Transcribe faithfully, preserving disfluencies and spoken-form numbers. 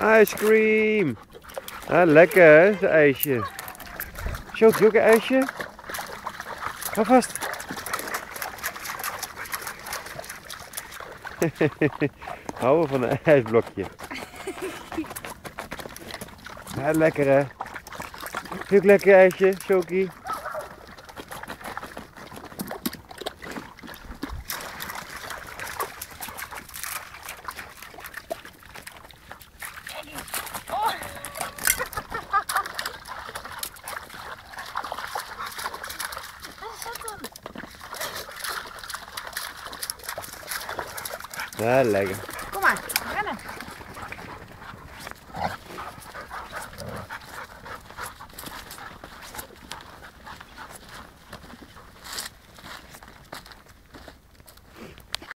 Ice cream. Ah, lekker hè, dat ijsje. Shoki, ook een ijsje? Ga vast. Houden van een ijsblokje. Ja, lekker hè. Vind je ook lekker ijsje, Shoki? Ja, lekker. Kom maar, rennen.